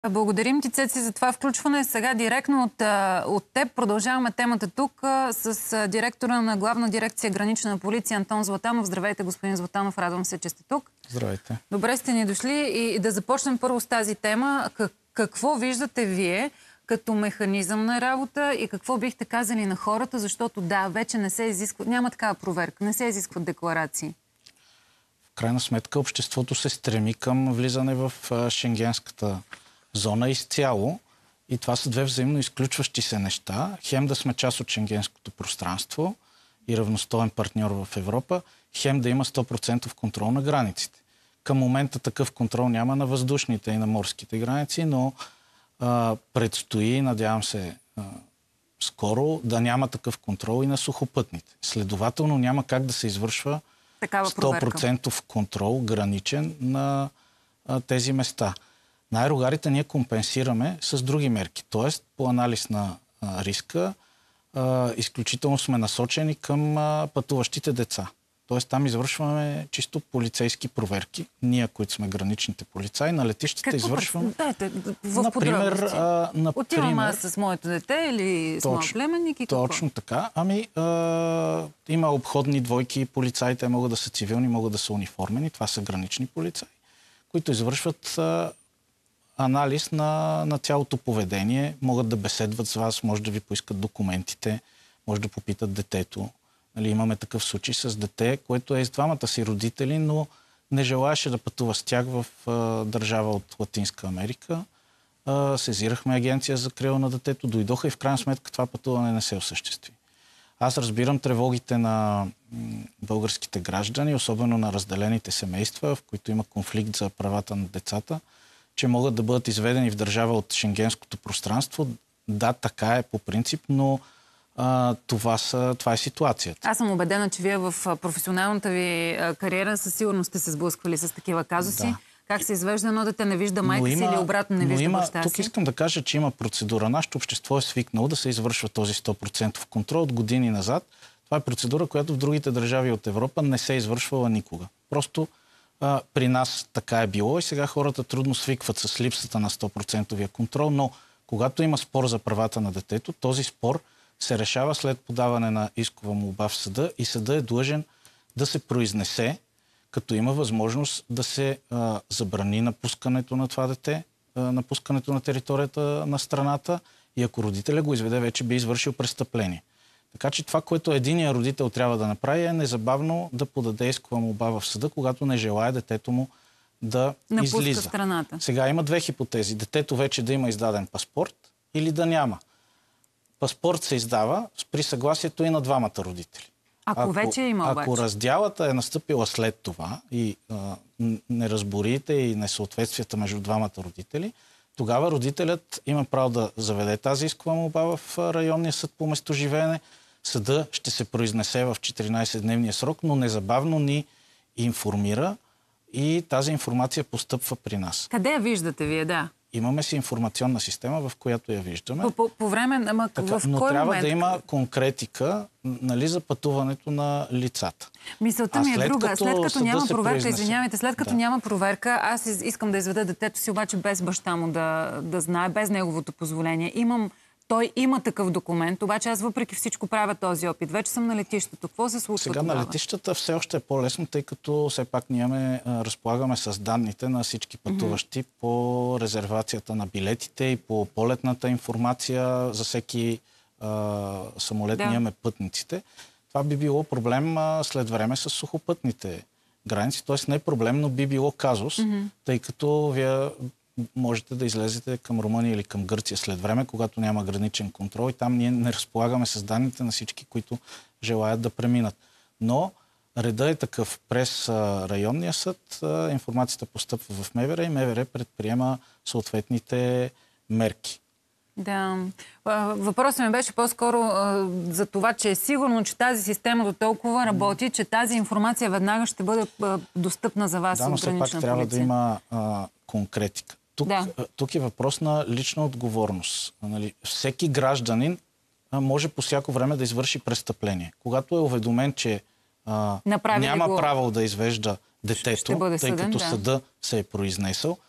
Благодарим ти, Цеци, за това включване. Сега директно от теб продължаваме темата тук с директора на Главна дирекция Гранична полиция Антон Златанов. Здравейте, господин Златанов. Радвам се, че сте тук. Здравейте. Добре сте ни дошли и да започнем първо с тази тема. Какво виждате вие като механизъм на работа и какво бихте казали на хората, защото да, вече не се изисква, няма такава проверка, не се изискват декларации. В крайна сметка обществото се стреми към влизане в шенгенската зона изцяло и това са две взаимно изключващи се неща. Хем да сме част от шенгенското пространство и равностоен партньор в Европа, хем да има 100% контрол на границите. Към момента такъв контрол няма на въздушните и на морските граници, но предстои, надявам се, скоро да няма такъв контрол и на сухопътните. Следователно няма как да се извършва 100% контрол граничен на тези места. На аерогарите ние компенсираме с други мерки. Тоест, по анализ на риска, изключително сме насочени към пътуващите деца. Тоест, там извършваме чисто полицейски проверки. Ние, които сме граничните полицаи, на летищата извършваме... Например, отивам аз с моето дете или с моят племенник и какво? Точно така. Има обходни двойки полицаи. Те могат да са цивилни, могат да са униформени. Това са гранични полицаи, които извършват анализ на цялото поведение. Могат да беседват с вас, може да ви поискат документите, може да попитат детето. Имаме такъв случай с дете, което е с двамата си родители, но не желаеше да пътува с тях в държава от Латинска Америка. Сезирахме агенция за закрила на детето, дойдоха и в крайна сметка това пътуване не се осъществи. Аз разбирам тревогите на българските граждани, особено на разделените семейства, в които има конфликт за правата на децата, че могат да бъдат изведени в държава от шенгенското пространство. Да, така е по принцип, но това е ситуацията. Аз съм убедена, че вие в професионалната ви кариера със сигурност сте се сблъсквали с такива казуси. Да. Как се извежда едно дете, не вижда майка си или обратно не вижда баща си? Тук искам да кажа, че има процедура. Нашето общество е свикнало да се извършва този 100% контрол от години назад. Това е процедура, която в другите държави от Европа не се е извършвала никога. Просто при нас така е било и сега хората трудно свикват с липсата на 100% контрол, но когато има спор за правата на детето, този спор се решава след подаване на искова молба в съда и съда е длъжен да се произнесе, като има възможност да се забрани напускането на това дете, напускането на територията на страната и ако родителя го изведе, вече би извършил престъпление. Така че това, което единият родител трябва да направи е незабавно да подаде искова молба в съда, когато не желае детето му да излиза. Страната. Сега има две хипотези. Детето вече да има издаден паспорт или да няма. Паспорт се издава при съгласието и на двамата родители. Ако вече има обаче. Ако раздялата е настъпила след това и неразборите и несъответствията между двамата родители, тогава родителят има право да заведе тази искова молба в районния съд по местоживеене. Съда ще се произнесе в 14-дневния срок, но незабавно ни информира и тази информация постъпва при нас. Къде я виждате вие, да? Имаме си информационна система, в която я виждаме. По време, но трябва да има конкретика, за пътуването на лицата. Мисълта ми е друга. След като няма проверка, извинявайте, след като няма проверка, аз искам да изведа детето си, обаче без баща му да знае, без неговото позволение. Той има такъв документ, обаче аз въпреки всичко правя този опит. Вече съм на летището. Какво се случва сега тогава? На летищата все още е по-лесно, тъй като все пак ние разполагаме с данните на всички пътуващи по резервацията на билетите и по полетната информация за всеки самолет. Ние имаме пътниците. Това би било проблем след време с сухопътните граници. Тоест не е проблем, но би било казус, тъй като вие можете да излезете към Румъния или към Гърция след време, когато няма граничен контрол и там ние не разполагаме с данните на всички, които желаят да преминат. Но реда е такъв. През районния съд информацията постъпва в МВР и МВР предприема съответните мерки. Да. Въпросът ми беше по-скоро за това, че е сигурно, че тази система до толкова работи, че тази информация веднага ще бъде достъпна за вас. Да, но все пак трябва да има конкретика. Тук е въпрос на лична отговорност. Всеки гражданин може по всяко време да извърши престъпление. Когато е уведомен, че няма право да извежда детето, тъй като съда се е произнесъл,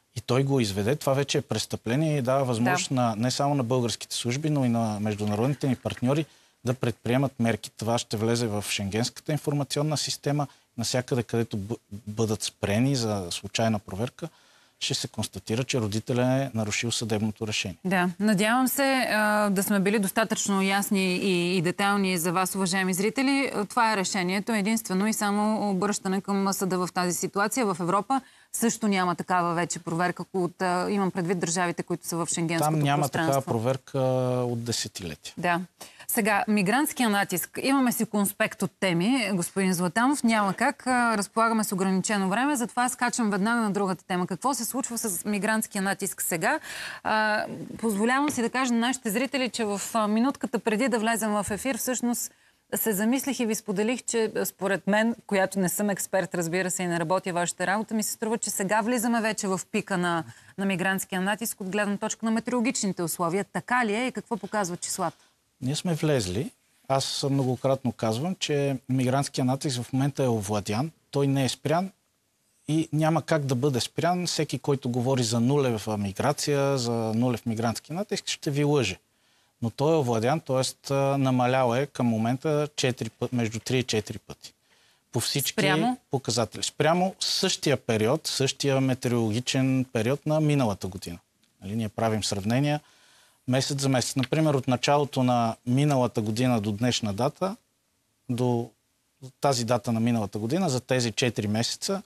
и той го изведе, това вече е престъпление и дава възможност не само на българските служби, но и на международните ни партньори да предприемат мерки. Това ще влезе в Шенгенската информационна система. Навсякъде, където бъдат спрени за случайна проверка, ще се констатира, че родителят е нарушил съдебното решение. Да, надявам се да сме били достатъчно ясни и детайлни за вас, уважаеми зрители. Това е решението единствено и само обръщане към съда в тази ситуация. В Европа също няма такава вече проверка, имам предвид държавите, които са в шенгенското пространство. Там няма пространство. такава проверка от десетилетия. Да. Сега, мигрантския натиск. Имаме си конспект от теми, господин Златанов. Няма как. Разполагаме с ограничено време, затова скачам веднага на другата тема. Какво се случва с мигрантския натиск сега? Позволявам си да кажа на нашите зрители, че в минутката преди да влезем в ефир, всъщност се замислих и ви споделих, че според мен, която не съм експерт, разбира се, и не работя вашата работа, ми се струва, че сега влизаме вече в пика на мигрантския натиск от гледна точка на метеорологичните условия. Така ли е и какво показват числата? Ние сме влезли. Аз многократно казвам, че мигрантския натиск в момента е овладян. Той не е спрян и няма как да бъде спрян. Всеки, който говори за нулева миграция, за нулев мигрантски натиск, ще ви лъже. Но той е овладян, т.е. намалял е към момента между 3 и 4 пъти. По всички показатели. Спрямо същия период, същия метеорологичен период на миналата година. Ние правим сравнения месец за месец. Например, от началото на миналата година до днешна дата, до тази дата на миналата година, за тези 4 месеца,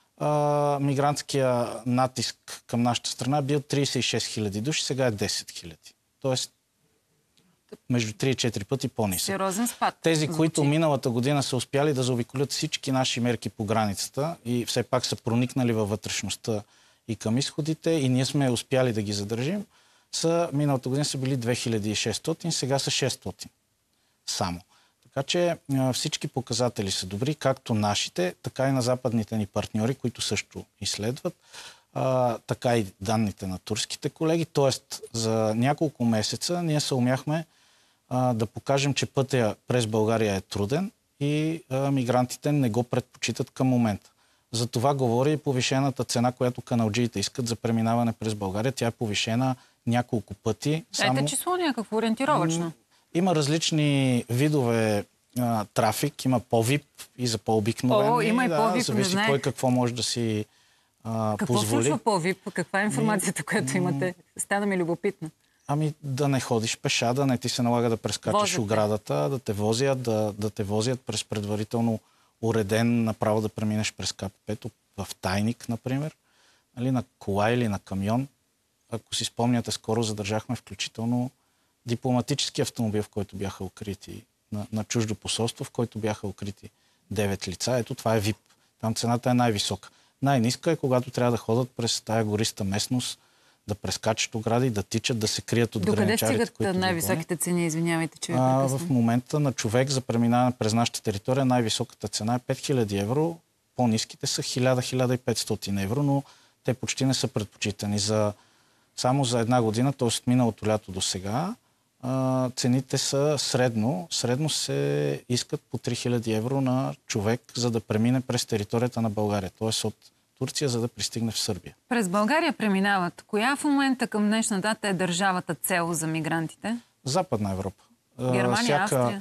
мигрантския натиск към нашата страна бил 36 000 души, сега е 10 000. Тоест, между 3 и 4 пъти по-нисък. Сериозен спад. Тези, които миналата година са успяли да заобиколят всички наши мерки по границата и все пак са проникнали във вътрешността и към изходите и ние сме успяли да ги задържим, миналата година са били 2600, сега са 600 само. Така че всички показатели са добри, както нашите, така и на западните ни партньори, които също изследват, така и данните на турските колеги. Тоест, за няколко месеца ние се умяхме да покажем, че пътя през България е труден и мигрантите не го предпочитат към момента. За това говори и повишената цена, която каналджиите искат за преминаване през България. Тя е повишена няколко пъти. Дайте число някакво ориентировачно. Има различни видове трафик. Има по-вип и за по-обикновен. Има и по-вип, зависи кой какво може да си позволи. Какво случва по-вип? Каква е информацията, която имате? Стана ми любопитно. Да не ходиш пеша, да не ти се налага да прескачаш оградата, да те возят през предварително уреден направо да преминеш през КПП-то в Тайник, например, на кола или на камион. Ако си спомняте, скоро задържахме включително дипломатически автомобил, в който бяха укрити на чуждо посолство, в който бяха укрити 9 лица. Ето това е ВИП. Там цената е най-висока. Най-ниска е, когато трябва да ходят през тая гориста местност, да прескачат огради, да тичат, да се крият от граничарите. Докъде стигат най-високите цени? Извинявайте, че ви прекъсвам. В момента на човек за преминаване през нашата територия най-високата цена е 5000 евро. По-ниските са 1000-1500 евро, но те почти не са предпочитани. Само за една година, т.е. от миналото лято до сега, цените са средно се искат по 3000 евро на човек, за да премине през територията на България, т.е. от Турция, за да пристигне в Сърбия. През България преминават. Коя в момента към днешна дата е държавата цел за мигрантите? Западна Европа. Германия, Австрия?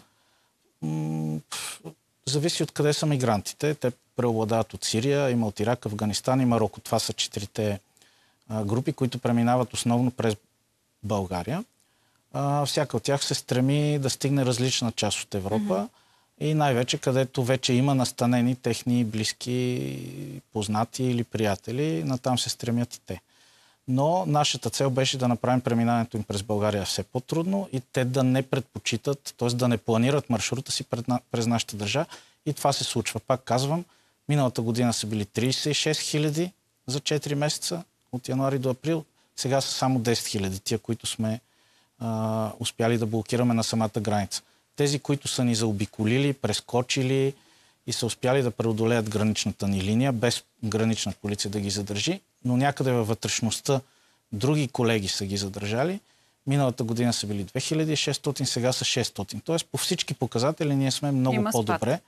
Зависи от къде са мигрантите. Те преобладават от Сирия, има от Ирак, Афганистан и Мароко. Това са 4 групи, които преминават основно през България. Всяка от тях се стреми да стигне различна част от Европа и най-вече където вече има настанени техни близки, познати или приятели, натам се стремят и те. Но нашата цел беше да направим преминаването им през България все по-трудно и те да не предпочитат, т.е. да не планират маршрута си през нашата държава. И това се случва. Пак казвам, миналата година са били 36 000 за 4 месеца, от януари до април. Сега са само 10 000, тия, които сме успяли да блокираме на самата граница. Тези, които са ни заобиколили, прескочили и са успяли да преодолеят граничната ни линия, без гранична полиция да ги задържи, но някъде във вътрешността други колеги са ги задържали. Миналата година са били 2600, сега са 600. Тоест по всички показатели ние сме много по-добре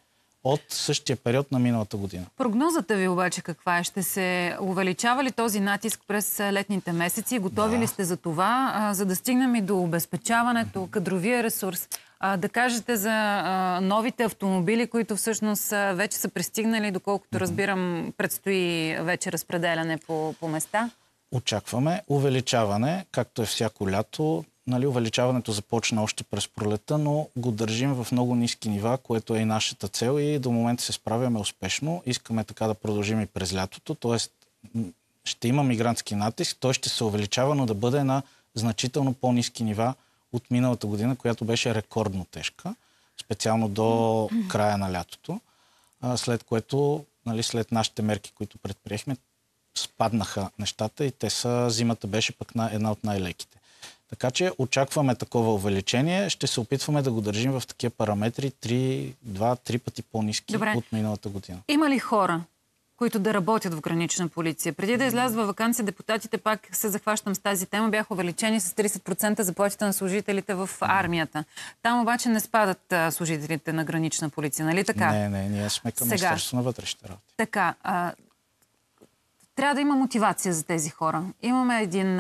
от същия период на миналата година. Прогнозата ви обаче каква е? Ще се увеличава ли този натиск през летните месеци? Готови ли сте за това, за да стигнем и до обезпечаването, кадровия ресурс? Да кажете за новите автомобили, които всъщност вече са пристигнали, доколкото разбирам, предстои вече разпределяне по места? Очакваме увеличаване, както е всяко лято. Увеличаването започна още през пролета, но го държим в много ниски нива, което е и нашата цел и до момента се справяме успешно. Искаме така да продължим и през лятото, т.е. ще има мигрантски натиск, той ще се увеличава, но да бъде на значително по-ниски нива от миналата година, която беше рекордно тежка, специално до края на лятото, след което, след нашите мерки, които предприехме, спаднаха нещата и зимата беше пък една от най-леките. Така че очакваме такова увеличение. Ще се опитваме да го държим в такива параметри 2-3 пъти по-ниски от миналата година. Има ли хора, които да работят в Гранична полиция? Преди да излязат във ваканция, депутатите, пак се захващам с тази тема, бяха увеличени с 30% заплатите на служителите в армията. Там обаче не спадат служителите на Гранична полиция, нали така? Не, ние сме към Министерството на вътрешните работи. Така, трябва да има мотивация за тези хора. Имаме един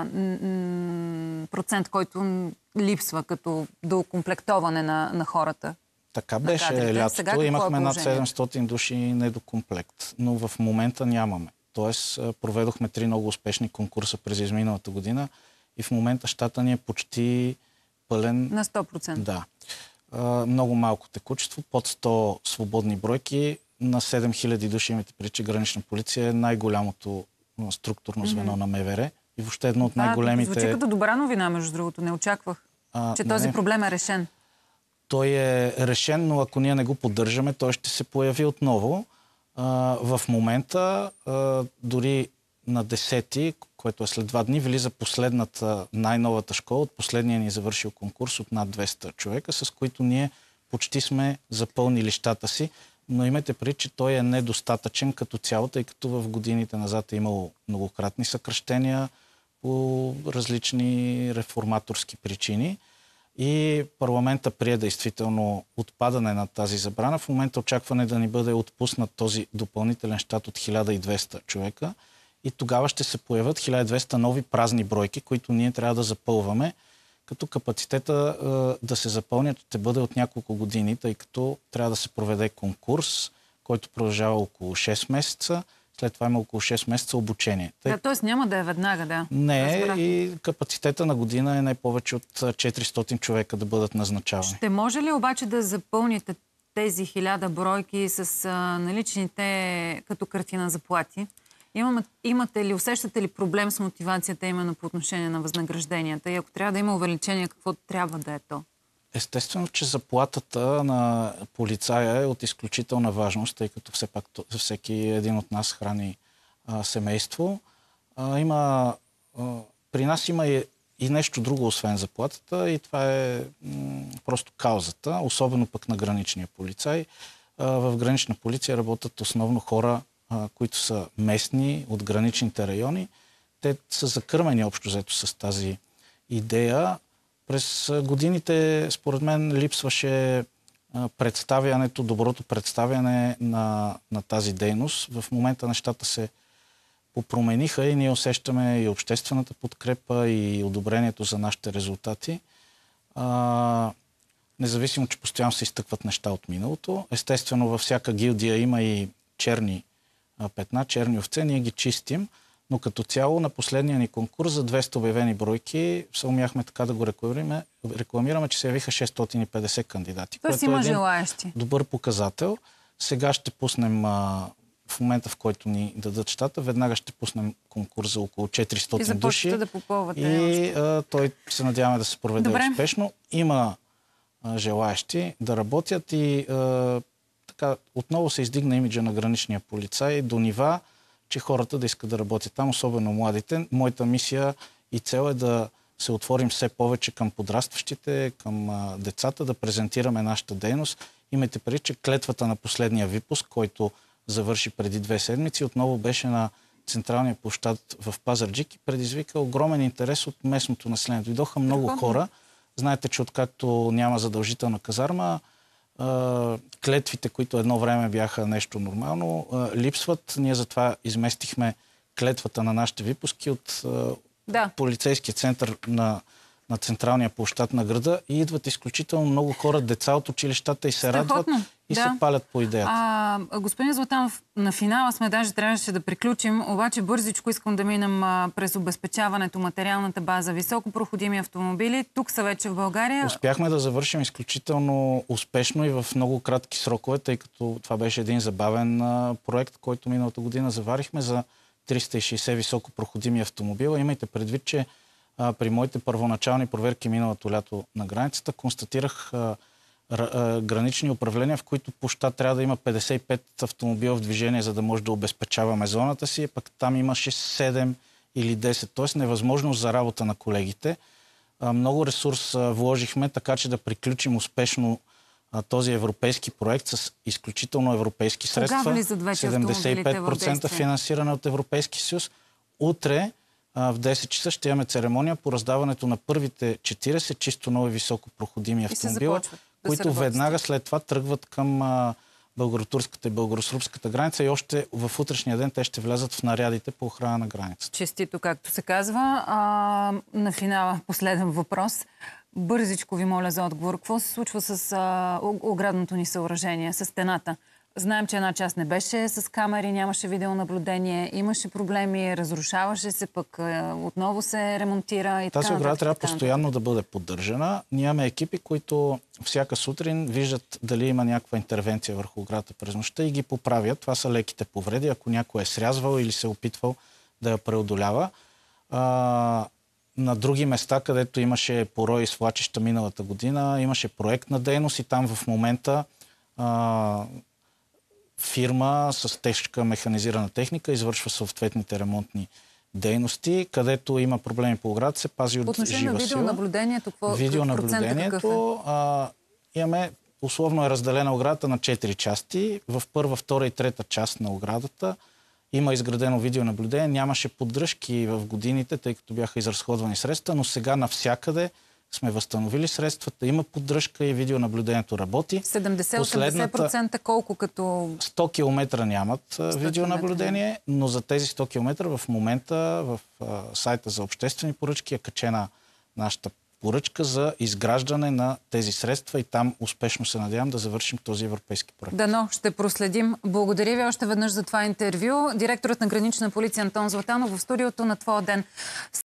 процент, който липсва като доокомплектоване на хората. Така беше лятото. Имахме над 700 души недокомплект, но в момента нямаме. Тоест, проведохме 3 много успешни конкурса през изминалата година и в момента щата ни е почти пълен. На 100%. Да. Много малко текучество, под 100 свободни бройки. На 7000 души имате преди, че Гранична полиция е най-голямото структурно звено на МВР и въобще едно от най-големите... Звучи като добра новина, между другото. Не очаквах, че този проблем е решен. Той е решен, но ако ние не го поддържаме, той ще се появи отново. В момента, дори на 10-ти, което е след 2 дни, влиза последната, най-новата школа от последния ни завършил конкурс от над 200 човека, с които ние почти сме запълнили щата си. Но имайте предвид, че той е недостатъчен като цяло, тъй като в годините назад е имало многократни съкращения по различни реформаторски причини. И парламента прие действително отпадане на тази забрана. В момента очакване да ни бъде отпуснат този допълнителен щат от 1200 човека. И тогава ще се появят 1200 нови празни бройки, които ние трябва да запълваме, като капацитета да се запълнят ще бъде от няколко години, тъй като трябва да се проведе конкурс, който продължава около 6 месеца. След това има около 6 месеца обучение. Т.е. няма да е веднага, да. Не, и капацитета на година е не повече от 400 човека да бъдат назначавани. Ще може ли обаче да запълните тези 1000 бройки с наличните като картина заплати? Имате ли, усещате ли проблем с мотивацията именно по отношение на възнагражденията? И ако трябва да има увеличение, какво трябва да е то? Естествено, че заплатата на полицая е от изключителна важност, тъй като все пак всеки един от нас храни семейство. При нас има и нещо друго, освен заплатата, и това е просто каузата, особено пък на граничния полицай. В гранична полиция работят основно хора, които са местни от граничните райони. Те са закърмени общо взето с тази идея. През годините, според мен, липсваше доброто представяне на тази дейност. В момента нещата се попромениха и ние усещаме и обществената подкрепа, и одобрението за нашите резултати. Независимо, че постоянно се изтъкват неща от миналото. Естествено, във всяка гилдия има и черни петна, черни овце, ние ги чистим. Но като цяло на последния ни конкурс за 200 обявени бройки умяхме така да го рекламираме, че се явиха 650 кандидати. Тоест има желаещи. Добър показател. Сега ще пуснем, в момента в който ни дадат щата, веднага ще пуснем конкурс за около 400 души. Да попълвате. И той се надяваме да се проведе успешно. Има желаещи да работят и така отново се издигна имиджа на граничния полицай до нива, че хората да искат да работят там, особено младите. Моята мисия и цел е да се отворим все повече към подрастващите, към децата, да презентираме нашата дейност. Имайте предвид, че клетвата на последния випуск, който завърши преди 2 седмици, отново беше на централния площад в Пазарджик и предизвика огромен интерес от местното население. Дойдоха много хора. Знаете, че откакто няма задължителна казарма, клетвите, които едно време бяха нещо нормално, липсват. Ние затова изместихме клетвата на нашите випуски от полицейския център на централния площад на града и идват изключително много хора, деца от училищата и се радват и се палят по идеята. Господин Златанов, на финала сме, даже трябваше да приключим, обаче бързичко искам да минем през обезпечаването, материалната база, високопроходими автомобили. Тук са вече в България. Успяхме да завършим изключително успешно и в много кратки срокове, тъй като това беше един забавен проект, който миналата година заварихме за 360 високопроходими автомобила. Имайте предвид, че при моите първоначални проверки миналото лято на границата констатирах гранични управления, в които по щат трябва да има 55 автомобила в движение, за да може да обезпечаваме зоната си, пък там имаше 7 или 10, т.е. невъзможност за работа на колегите. Много ресурс вложихме, така че да приключим успешно този европейски проект с изключително европейски средства. 75% финансиране от Европейски съюз. Утре в 10 часа ще имаме церемония по раздаването на първите 40 чисто нови високопроходими автомобила, които веднага след това тръгват към българо-турската и българо-сръбската граница и още в утрешния ден те ще влязат в нарядите по охрана на границата. Честито, както се казва. На финала последен въпрос. Бързичко ви моля за отговор. Какво се случва с оградното ни съоръжение, с стената? Знаем, че една част не беше с камери, нямаше видеонаблюдение, имаше проблеми, разрушаваше се, пък отново се ремонтира и така. Тази ограда трябва постоянно да бъде поддържана. Ние имаме екипи, които всяка сутрин виждат дали има някаква интервенция върху оградата през нощта и ги поправят. Това са леките повреди, ако някой е срязвал или се е опитвал да я преодолява. На други места, където имаше порой и свлачища миналата година, имаше проектна дейност и там в момента фирма с тежка механизирана техника извършва съответните ремонтни дейности, където има проблеми по оградата, се пази от жива сила. Отношение на видеонаблюдението, видеонаблюдението имаме, условно е разделена оградата на 4 части. В първа, втора и трета част на оградата има изградено видеонаблюдение. Нямаше поддръжки в годините, тъй като бяха изразходвани средства, но сега навсякъде сме възстановили средствата, има поддръжка и видеонаблюдението работи. 70-80% колко като... 100 км нямат видеонаблюдение, но за тези 100 км в момента в сайта за обществени поръчки е качена нашата поръчка за изграждане на тези средства и там успешно се надявам да завършим този европейски проект. Дано, ще проследим. Благодаря ви още веднъж за това интервю. Директорът на Гранична полиция Антон Златанов в студиото на Твоя ден.